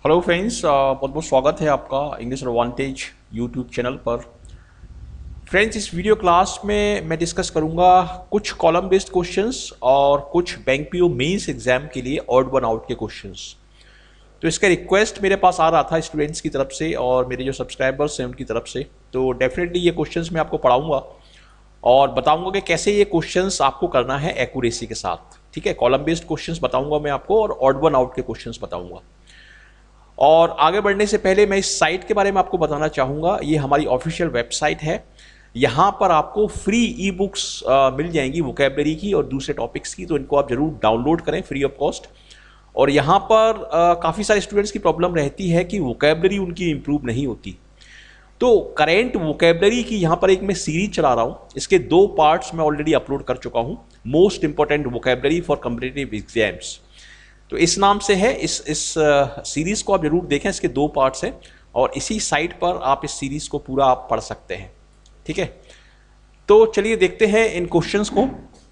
Hello friends, बहुत बहुत स्वागत है आपका इंग्लिश एडवांटेज यूट्यूब चैनल पर। फ्रेंड्स, इस वीडियो क्लास में मैं डिस्कस करूंगा कुछ कॉलम बेस्ड क्वेश्चंस और कुछ बैंक पीओ मेंस एग्जाम के लिए ऑड वन आउट के क्वेश्चंस। तो इसका रिक्वेस्ट मेरे पास आ रहा था स्टूडेंट्स की तरफ से और मेरे जो सब्सक्राइबर्स हैं उनकी तरफ से। तो डेफिनेटली ये क्वेश्चंस मैं आपको पढ़ाऊंगा और बताऊंगा कि कैसे ये क्वेश्चंस आपको करना है एक्यूरेसी के साथ। ठीक है, कॉलम बेस्ड क्वेश्चंस बताऊंगा मैं आपको और ऑड वन आउट के क्वेश्चंस बताऊंगा। और आगे बढ़ने से पहले मैं इस साइट के बारे में आपको बताना चाहूँगा। ये हमारी ऑफिशियल वेबसाइट है। यहाँ पर आपको फ्री ई बुक्स मिल जाएंगी वोकेबलरी की और दूसरे टॉपिक्स की, तो इनको आप जरूर डाउनलोड करें फ्री ऑफ कॉस्ट। और यहाँ पर काफ़ी सारे स्टूडेंट्स की प्रॉब्लम रहती है कि वोकेबलरी उनकी इम्प्रूव नहीं होती। तो करेंट वोकेबलरी की यहाँ पर एक मैं सीरीज चला रहा हूँ। इसके 2 पार्ट्स मैं ऑलरेडी अपलोड कर चुका हूँ, most important vocabulary for competitive exams. तो इस नाम से है। इस सीरीज को आप जरूर देखें। इसके 2 पार्ट्स हैं और इसी साइट पर आप इस सीरीज को पूरा आप पढ़ सकते हैं। ठीक है, तो चलिए देखते हैं इन क्वेश्चंस को।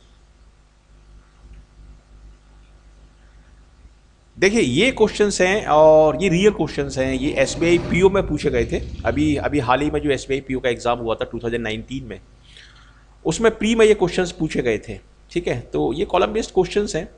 देखिए, ये क्वेश्चंस हैं और ये रियल क्वेश्चंस हैं। ये एसबीआई पीओ में पूछे गए थे। अभी अभी हाल ही में जो एसबीआई पीओ का एग्जाम हुआ था 2019 में, उसमें प्री में ये क्वेश्चंस पूछे गए थे। ठीक है, तो ये कॉलम बेस्ड क्वेश्चंस हैं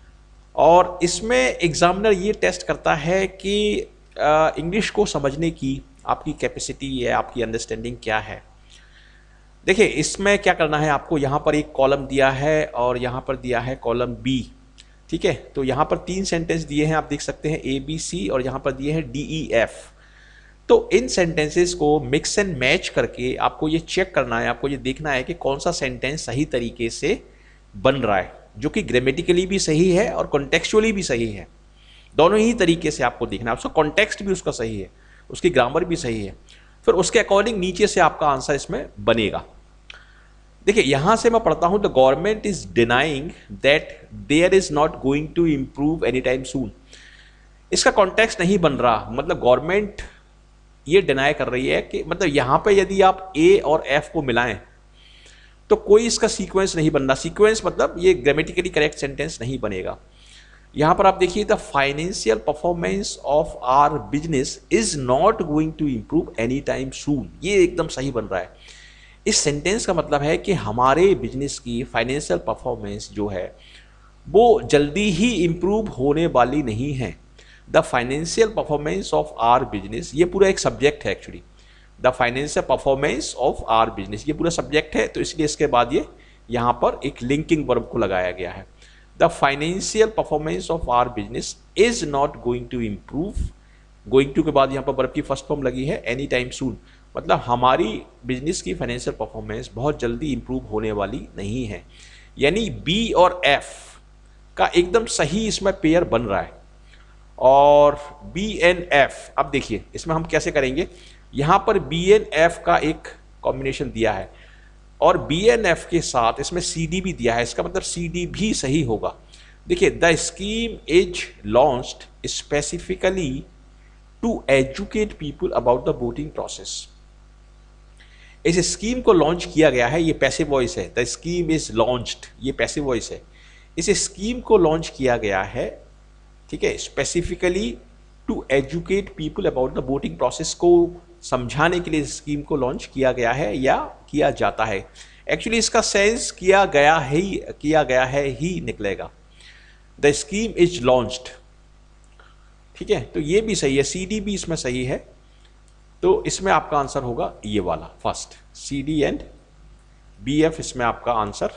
और इसमें एग्जामिनर ये टेस्ट करता है कि इंग्लिश को समझने की आपकी कैपेसिटी है, आपकी अंडरस्टैंडिंग क्या है। देखिए, इसमें क्या करना है आपको, यहाँ पर एक कॉलम दिया है और यहाँ पर दिया है कॉलम बी। ठीक है, तो यहाँ पर 3 सेंटेंस दिए हैं, आप देख सकते हैं ए बी सी, और यहाँ पर दिए हैं डी ई एफ। तो इन सेंटेंसेस को मिक्स एंड मैच करके आपको ये चेक करना है, आपको ये देखना है कि कौन सा सेंटेंस सही तरीके से बन रहा है, जो कि ग्रामेटिकली भी सही है और कॉन्टेक्चुअली भी सही है। दोनों ही तरीके से आपको देखना है। उसका कॉन्टेक्स्ट भी उसका सही है, उसकी ग्रामर भी सही है, फिर उसके अकॉर्डिंग नीचे से आपका आंसर इसमें बनेगा। देखिए, यहां से मैं पढ़ता हूं, the government is denying that there is not going to improve any time soon. इसका कॉन्टेक्स्ट नहीं बन रहा, मतलब गवर्नमेंट ये डिनाई कर रही है कि मतलब यहां पे यदि आप ए और एफ को मिलाएं तो कोई इसका सीक्वेंस नहीं बन रहा। सीक्वेंस मतलब ये ग्रामेटिकली करेक्ट सेंटेंस नहीं बनेगा। यहां पर आप देखिए, the financial performance of our business is not going to improve any time soon, ये एकदम सही बन रहा है। इस सेंटेंस का मतलब है कि हमारे बिजनेस की फाइनेंशियल परफॉर्मेंस जो है वो जल्दी ही इंप्रूव होने वाली नहीं है। The financial performance of our business, ये पूरा एक सब्जेक्ट है actually. The financial performance of our business, ये पूरा सब्जेक्ट है, तो इसलिए इसके बाद ये यहाँ पर एक लिंकिंग वर्ब को लगाया गया है। The financial performance of our business is not going to improve. Going to के बाद यहाँ पर वर्ब की फर्स्ट फॉर्म लगी है एनी टाइम सून, मतलब हमारी बिजनेस की फाइनेंशियल परफॉर्मेंस बहुत जल्दी इंप्रूव होने वाली नहीं है। यानी बी और एफ का एकदम सही इसमें पेयर बन रहा है। और बी एन एफ, अब देखिए इसमें हम कैसे करेंगे। यहां पर बी एन एफ का एक कॉम्बिनेशन दिया है और बी एन एफ के साथ इसमें सी डी भी दिया है, इसका मतलब सी डी भी सही होगा। देखिए, the scheme is launched specifically to educate people about the voting process. इस स्कीम को लॉन्च किया गया है, ये पैसिव वॉइस है। द स्कीम इज लॉन्च्ड, ये पैसिव वॉइस है। इस स्कीम को लॉन्च किया गया है, ठीक है, specifically to educate people about the voting process, को समझाने के लिए स्कीम को लॉन्च किया गया है या किया जाता है। एक्चुअली इसका सेंस किया गया है ही निकलेगा। द स्कीम इज लॉन्च्ड, ठीक है, तो ये भी सही है, सी डी भी इसमें सही है। तो इसमें आपका आंसर होगा ये वाला first, C D and B F इसमें आपका आंसर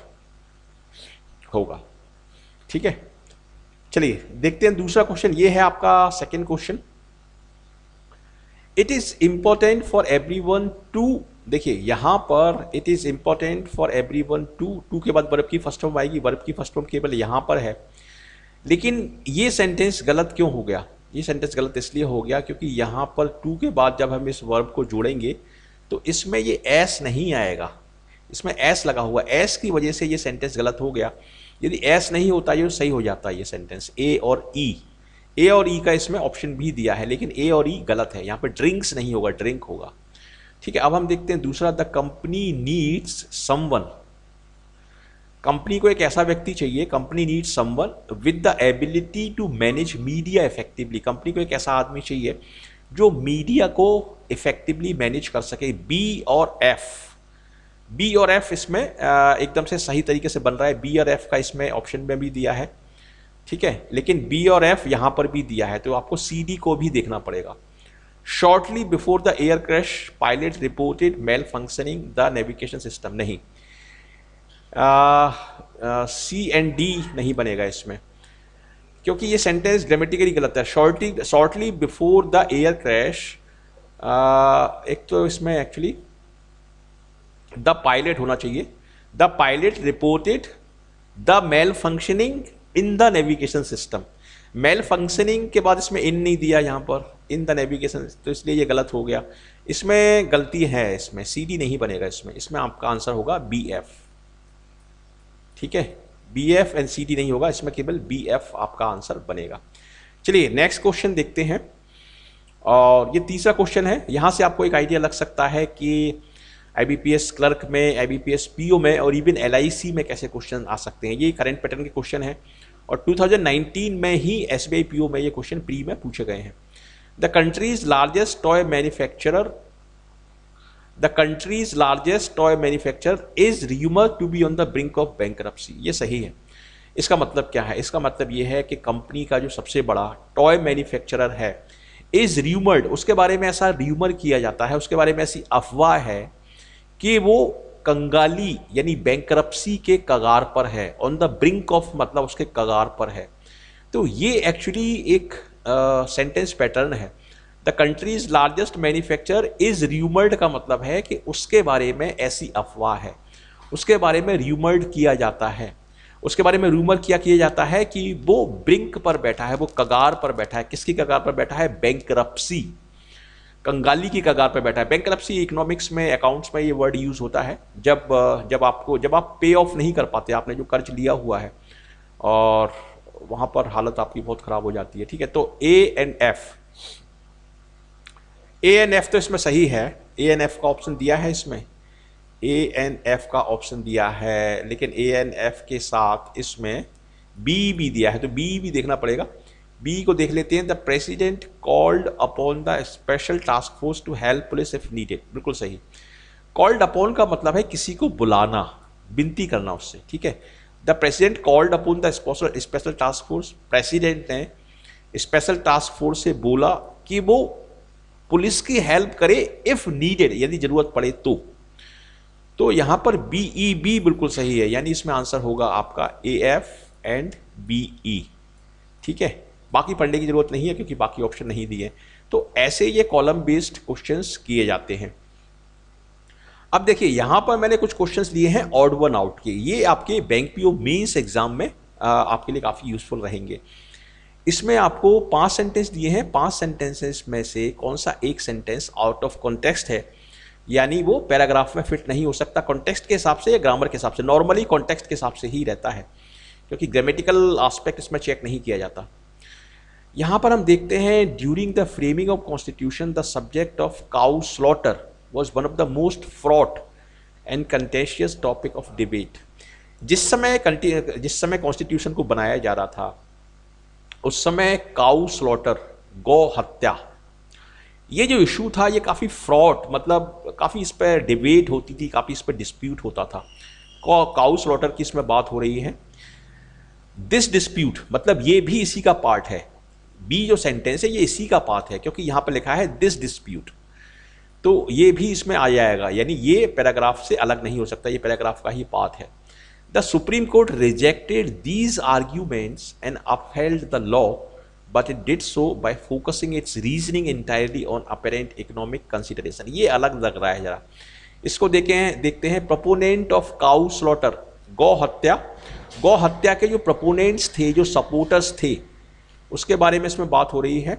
होगा। ठीक है, चलिए देखते हैं दूसरा क्वेश्चन। ये है आपका second question. It is important for everyone to, देखिए यहां पर it is important for everyone to के बाद वर्ब की फर्स्ट फॉर्म आएगी। वर्ब की फर्स्ट फॉर्म केवल यहां पर है, लेकिन ये सेंटेंस गलत क्यों हो गया। ये सेंटेंस गलत इसलिए हो गया क्योंकि यहां पर टू के बाद जब हम इस वर्ब को जोड़ेंगे तो इसमें ये एस नहीं आएगा, इसमें एस लगा हुआ। एस की वजह से ये सेंटेंस गलत हो गया। यदि एस नहीं होता ये सही हो जाता है ये सेंटेंस। ए और ई, ए और ई का इसमें ऑप्शन भी दिया है, लेकिन ए और ई गलत है। यहाँ पर ड्रिंक्स नहीं होगा, ड्रिंक होगा। ठीक है, अब हम देखते हैं दूसरा। The company needs someone, company को एक ऐसा व्यक्ति चाहिए, company need someone with the ability to manage media effectively. Company को एक ऐसा आदमी चाहिए जो मीडिया को इफेक्टिवली मैनेज कर सके। बी और एफ इसमें एकदम से सही तरीके से बन रहा है। बी और एफ का इसमें ऑप्शन में भी दिया है, ठीक है, लेकिन बी और एफ यहां पर भी दिया है, तो आपको सी डी को भी देखना पड़ेगा। Shortly before the air crash pilot reported malfunctioning the navigation system, नहीं। सी एंड डी नहीं बनेगा इसमें, क्योंकि ये सेंटेंस ग्रामेटिकली गलत है। Shortly before the air crash, एक तो इसमें एक्चुअली द पायलट होना चाहिए। The pilot reported the malfunctioning in the navigation system. Malfunctioning के बाद इसमें इन नहीं दिया यहाँ पर, इन द नेविगेशन, तो इसलिए ये गलत हो गया। इसमें गलती है, इसमें सी डी नहीं बनेगा। इसमें आपका आंसर होगा बी एफ, ठीक है। B F and C D नहीं होगा, इसमें केवल बी एफ आपका आंसर बनेगा। चलिए नेक्स्ट क्वेश्चन देखते हैं, और ये तीसरा क्वेश्चन है। यहाँ से आपको एक आइडिया लग सकता है कि IBPS क्लर्क में, IBPS PO में और इवन LIC में कैसे क्वेश्चन आ सकते हैं। ये करंट पैटर्न के क्वेश्चन है, और 2019 में ही SBI PO में ये क्वेश्चन प्री में पूछे गए हैं। The country's largest toy manufacturer is rumoured to be on the brink of bankruptcy. ये सही है। इसका मतलब क्या है? इसका मतलब ये है कि कंपनी का जो सबसे बड़ा टॉय मैन्युफैक्चरर है इज रूमर्ड, उसके बारे में ऐसा रूमर किया जाता है, उसके बारे में ऐसी अफवाह है कि वो कंगाली यानी बैंकरप्सी के कगार पर है। ऑन द ब्रिंक ऑफ मतलब उसके कगार पर है। तो ये एक्चुअली एक सेंटेंस पैटर्न है। The country's largest manufacturer is rumoured का मतलब है कि उसके बारे में ऐसी अफवाह है, उसके बारे में रूमर्ड किया जाता है, उसके बारे में रूमर किया जाता है कि वो ब्रिंक पर बैठा है, वो कगार पर बैठा है। किसकी कगार पर बैठा है? बैंकरप्सी, कंगाली की कगार पर बैठा है। बैंकरप्सी इकोनॉमिक्स में, अकाउंट्स में ये वर्ड यूज होता है जब आप पे ऑफ नहीं कर पाते, आपने जो कर्ज लिया हुआ है और वहां पर हालत आपकी बहुत खराब हो जाती है, ठीक है। तो ए एंड एफ तो इसमें सही है। ए एंड एफ का ऑप्शन दिया है इसमें, ए एंड एफ का ऑप्शन दिया है, लेकिन ए एंड एफ के साथ इसमें बी भी दिया है, तो बी भी देखना पड़ेगा। बी को देख लेते हैं। The president called upon the special task force to help police if needed, बिल्कुल सही। कॉल्ड अपॉन का मतलब है किसी को बुलाना, विनती करना उससे, ठीक है। The president called upon the special task force, president ने स्पेशल टास्क फोर्स से बोला कि वो पुलिस की हेल्प करे इफ नीडेड, यदि जरूरत पड़े तो यहां पर बी बिल्कुल सही है, यानी इसमें आंसर होगा आपका ए एफ एंड बी, ठीक है। बाकी पढ़ने की जरूरत नहीं है क्योंकि बाकी ऑप्शन नहीं दिए। तो ऐसे ये कॉलम बेस्ड क्वेश्चंस किए जाते हैं। अब देखिए यहां पर मैंने कुछ क्वेश्चंस लिए हैं ऑड वन आउट के, ये आपके बैंक पीओ मेंस एग्जाम में आपके लिए काफ़ी यूजफुल रहेंगे। इसमें आपको 5 सेंटेंस दिए हैं। 5 सेंटेंसेस में से कौन सा एक सेंटेंस आउट ऑफ कॉन्टेक्स्ट है, यानी वो पैराग्राफ में फिट नहीं हो सकता कॉन्टेक्स्ट के हिसाब से या ग्रामर के हिसाब से। नॉर्मली कॉन्टेक्स्ट के हिसाब से ही रहता है क्योंकि ग्रामेटिकल एस्पेक्ट इसमें चेक नहीं किया जाता। यहाँ पर हम देखते हैं during the framing of constitution the subject of cow slaughter was one of the most fraught and contentious topic of debate. जिस समय कॉन्स्टिट्यूशन को बनाया जा रहा था उस समय काउ स्लॉटर, गौ हत्या, ये जो इशू था ये काफ़ी फ्रॉट, मतलब काफ़ी इस पर डिबेट होती थी, काफ़ी इस पर डिस्प्यूट होता था। काउ स्लॉटर की इसमें बात हो रही है। दिस डिस्प्यूट मतलब ये भी इसी का पार्ट है। बी जो सेंटेंस है ये इसी का पार्ट है क्योंकि यहाँ पर लिखा है दिस डिस्प्यूट, तो ये भी इसमें आ जाएगा, यानी ये पैराग्राफ से अलग नहीं हो सकता, ये पैराग्राफ का ही पार्ट है। The supreme court rejected these arguments and upheld the law but it did so by focusing its reasoning entirely on apparent economic consideration। ये अलग लग रहा है जरा, इसको देखते हैं। प्रोपोनेंट ऑफ काउ स्लॉटर, गौ हत्या के जो प्रोपोनेंट्स थे, जो सपोर्टर्स थे, उसके बारे में इसमें बात हो रही है।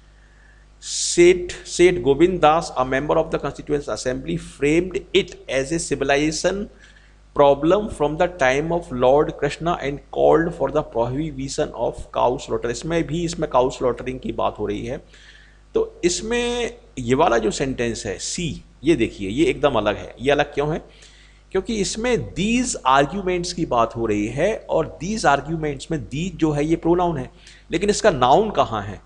Seth Govind Das, a member of the constituent assembly, framed it as a civilisation problem from the time of lord Krishna and called for the prohibition of cow slaughter. इसमें काउ स्लॉटरिंग की बात हो रही है। तो इसमें ये वाला जो सेंटेंस है सी, ये देखिए ये एकदम अलग है। ये अलग क्यों है? क्योंकि इसमें दीज आर्ग्यूमेंट्स की बात हो रही है, और दीज आर्ग्यूमेंट्स में दीज जो है ये प्रोनाउन है, लेकिन इसका नाउन कहाँ है?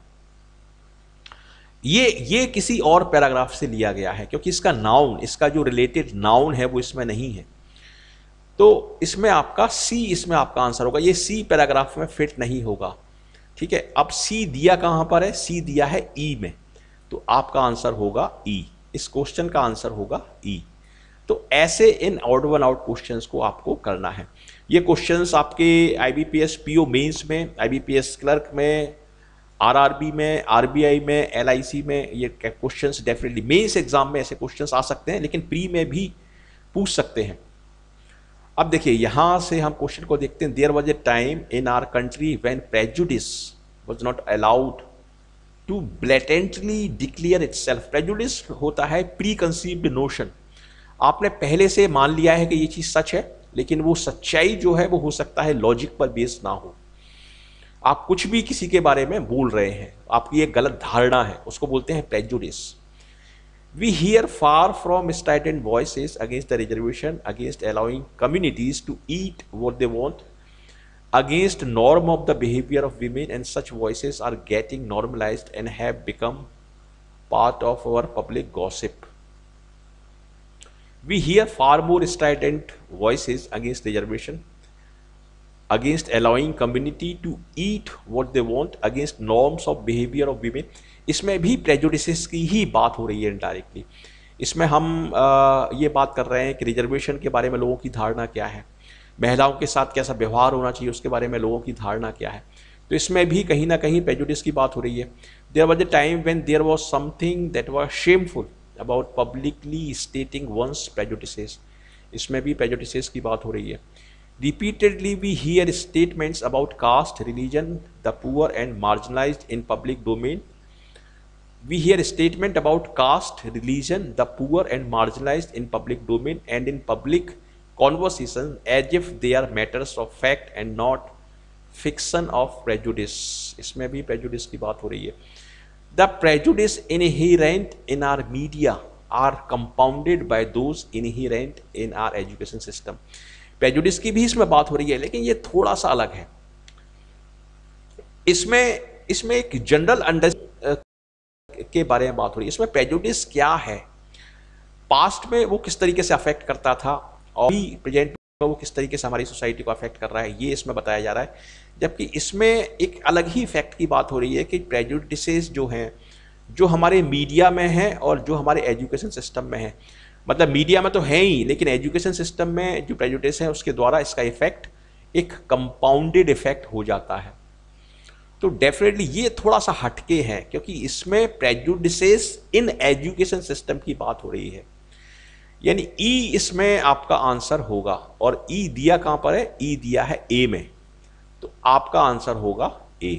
ये किसी और पैराग्राफ से लिया गया है, क्योंकि इसका नाउन, इसका जो रिलेटेड नाउन है वो इसमें नहीं है। तो इसमें आपका सी, इसमें आपका आंसर होगा। ये सी पैराग्राफ में फिट नहीं होगा, ठीक है। अब सी दिया कहां पर है? सी दिया है ई में, तो आपका आंसर होगा ई। इस क्वेश्चन का आंसर होगा ई। तो ऐसे इन ऑड वन आउट क्वेश्चंस को आपको करना है। ये क्वेश्चंस आपके आईबीपीएस पीओ मेंस में, आईबीपीएस क्लर्क में, आरआरबी में, आरबीआई में, एलआईसी में, ये क्वेश्चंस डेफिनेटली मेंस एग्जाम में ऐसे क्वेश्चंस आ सकते हैं, लेकिन प्री में भी पूछ सकते हैं। अब देखिए यहां से हम क्वेश्चन को देखते हैं। There was a time in our country when prejudice was not allowed to blatantly declare itself. Prejudice होता है प्री कंसीव्ड नोशन। आपने पहले से मान लिया है कि ये चीज सच है, लेकिन वो सच्चाई जो है वो हो सकता है लॉजिक पर बेस्ड ना हो। आप कुछ भी किसी के बारे में बोल रहे हैं, आपकी एक गलत धारणा है, उसको बोलते हैं prejudice. We hear far from strident voices against the reservation, against allowing communities to eat what they want, against norm of the behavior of women, and such voices are getting normalized and have become part of our public gossip. We hear far more strident voices against reservation, against allowing community to eat what they want, against norms of behavior of women. इसमें भी prejudices की ही बात हो रही है indirectly. इसमें हम ये बात कर रहे हैं कि रिजर्वेशन के बारे में लोगों की धारणा क्या है, महिलाओं के साथ कैसा व्यवहार होना चाहिए उसके बारे में लोगों की धारणा क्या है। तो इसमें भी कहीं ना कहीं प्रेजुडिस की बात हो रही है। There was a time when there was something that was shameful about publicly stating one's prejudices. इसमें भी प्रेजुडिसेस की बात हो रही है। Repeatedly we hear statements about caste, religion, the poor and marginalized in public domain. We hear statement about caste, religion, the poor and marginalized in public domain and in public conversation as if they are matters of fact and not fiction of prejudice. इसमें भी prejudice की बात हो रही है। The prejudice inherent in our media are compounded by those inherent in our education system. Prejudice की भी इसमें बात हो रही है, लेकिन ये थोड़ा सा अलग है। इसमें एक जनरल अंडरस्टैंडिंग के बारे में बात हो रही है। इसमें प्रेजुडिस क्या है, पास्ट में वो किस तरीके से अफेक्ट करता था, और प्रेजेंट में वो किस तरीके से हमारी सोसाइटी को अफेक्ट कर रहा है, ये इसमें बताया जा रहा है। जबकि इसमें एक अलग ही फैक्ट की बात हो रही है कि प्रेजुडिसेस जो हैं, जो हमारे मीडिया में हैं और जो हमारे एजुकेशन सिस्टम में है, मतलब मीडिया में तो है ही, लेकिन एजुकेशन सिस्टम में जो प्रेजुडिस है उसके द्वारा इसका इफेक्ट एक कंपाउंडेड इफेक्ट हो जाता है। तो डेफिनेटली ये थोड़ा सा हटके है, क्योंकि इसमें प्रेजुडिसेस इन एजुकेशन सिस्टम की बात हो रही है। यानी ई इसमें आपका आंसर होगा, और ई दिया कहां पर है? ई दिया है ए में, तो आपका आंसर होगा ए।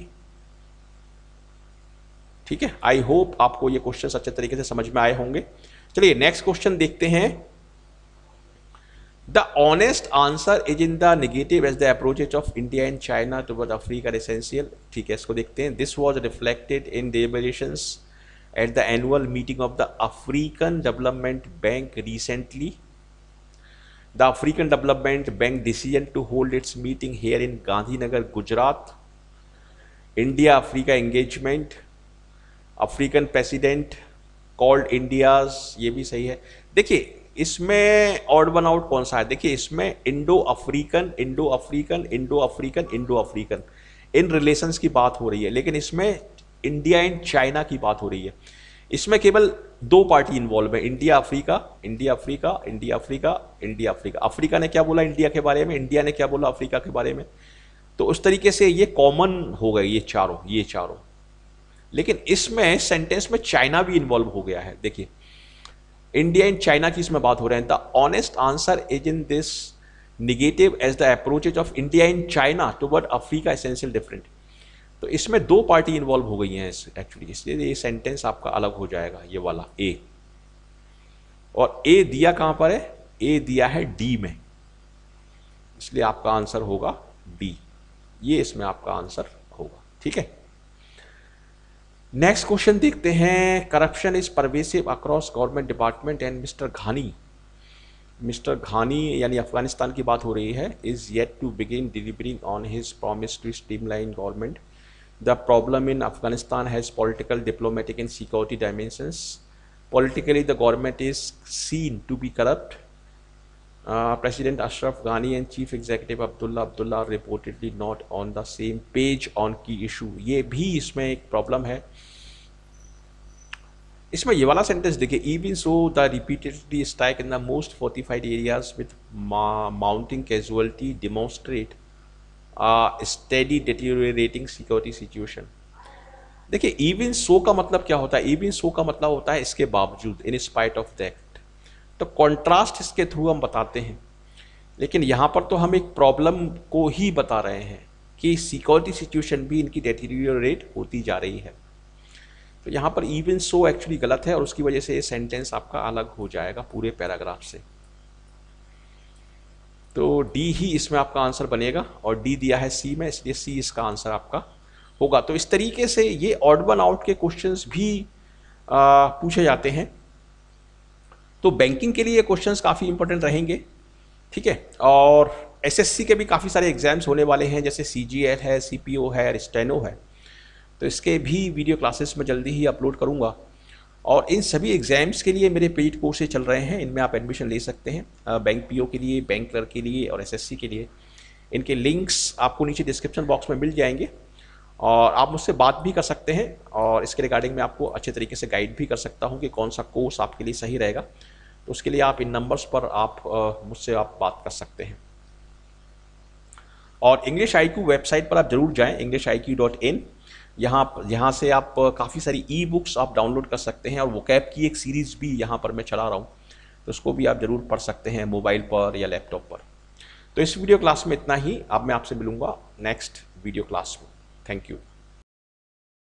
ठीक है, आई होप आपको ये क्वेश्चन अच्छे तरीके से समझ में आए होंगे। चलिए नेक्स्ट क्वेश्चन देखते हैं। The honest answer is in the negative as the approaches of India and China toward Africa essential. ठीक है, इसको देखते हैं। This was reflected in deliberations at the annual meeting of the African development bank recently. The African development bank decision to hold its meeting here in Gandhinagar, Gujarat. India Africa engagement, African president called India's, ये भी सही है। देखिए इसमें odd one out कौन सा है? देखिए इसमें Indo African, Indo African, Indo African, Indo African इन रिलेशंस की बात हो रही है, लेकिन इसमें इंडिया एंड चाइना की बात हो रही है। इसमें केवल दो पार्टी इन्वॉल्व है, India Africa, India Africa, India Africa, India Africa. Africa ने क्या बोला इंडिया के बारे में, इंडिया ने क्या बोला अफ्रीका के बारे में। तो उस तरीके से ये कॉमन हो गए ये चारों। लेकिन इसमें सेंटेंस में चाइना भी इन्वॉल्व हो गया है। देखिए इंडिया एंड चाइना की इसमें बात हो रहा है। The honest answer is in this negative as the approaches of India and China toward Africa essential different. तो इसमें दो पार्टी इन्वॉल्व हो गई हैं एक्चुअली, इसलिए ये सेंटेंस आपका अलग हो जाएगा, ये वाला ए। और ए दिया कहां पर है? ए दिया है डी में, इसलिए आपका आंसर होगा डी। ये इसमें आपका आंसर होगा। ठीक है, नेक्स्ट क्वेश्चन देखते हैं। Corruption is pervasive across government department and mister Ghani mister Ghani यानी अफगानिस्तान की बात हो रही है, is yet to begin delivering on his promise to streamline government. The problem in Afghanistan has political, diplomatic and security dimensions. Politically, the government is seen to be corrupt. President Ashraf Ghani and Chief Executive Abdullah are reportedly not on the same page on key issue. ये भी इसमें एक problem है. इसमें ये वाला sentence देखिए, even so the repeatedly strike in the most fortified areas with mounting casualty demonstrate a steady deteriorating security situation. देखिए, इवन सो का मतलब क्या होता है? इवन सो का मतलब होता है इसके बावजूद, इन स्पाइट ऑफ दैट. तो कॉन्ट्रास्ट इसके थ्रू हम बताते हैं, लेकिन यहाँ पर तो हम एक प्रॉब्लम को ही बता रहे हैं कि सिक्योरिटी सिचुएशन भी इनकी डेटीरियोरेट होती जा रही है. तो यहाँ पर इवन सो एक्चुअली गलत है और उसकी वजह से ये सेंटेंस आपका अलग हो जाएगा पूरे पैराग्राफ से. तो डी ही इसमें आपका आंसर बनेगा और डी दिया है सी में, इसलिए सी इसका आंसर आपका होगा. तो इस तरीके से ये ऑड वन आउट के क्वेश्चंस भी पूछे जाते हैं. तो बैंकिंग के लिए ये क्वेश्चंस काफ़ी इंपॉर्टेंट रहेंगे, ठीक है. और एसएससी के भी काफ़ी सारे एग्जाम्स होने वाले हैं, जैसे सीजीएल है, सीपीओ है, स्टेनो है. तो इसके भी वीडियो क्लासेस में जल्दी ही अपलोड करूँगा. और इन सभी एग्जाम्स के लिए मेरे पेड कोर्सेज चल रहे हैं, इनमें आप एडमिशन ले सकते हैं. बैंक पीओ के लिए, बैंक क्लर्क के लिए और एसएससी के लिए. इनके लिंक्स आपको नीचे डिस्क्रिप्शन बॉक्स में मिल जाएंगे और आप मुझसे बात भी कर सकते हैं. और इसके रिगार्डिंग मैं आपको अच्छे तरीके से गाइड भी कर सकता हूं कि कौन सा कोर्स आपके लिए सही रहेगा. तो उसके लिए आप इन नंबर्स पर आप मुझसे आप बात कर सकते हैं. और इंग्लिश IQ वेबसाइट पर आप जरूर जाएं, EnglishIQ.in. यहाँ से आप काफ़ी सारी ई बुक्स आप डाउनलोड कर सकते हैं और वोकैब की एक सीरीज़ भी यहाँ पर मैं चला रहा हूँ, तो उसको भी आप ज़रूर पढ़ सकते हैं मोबाइल पर या लैपटॉप पर. तो इस वीडियो क्लास में इतना ही. अब मैं आपसे मिलूँगा नेक्स्ट वीडियो क्लास में. Thank you.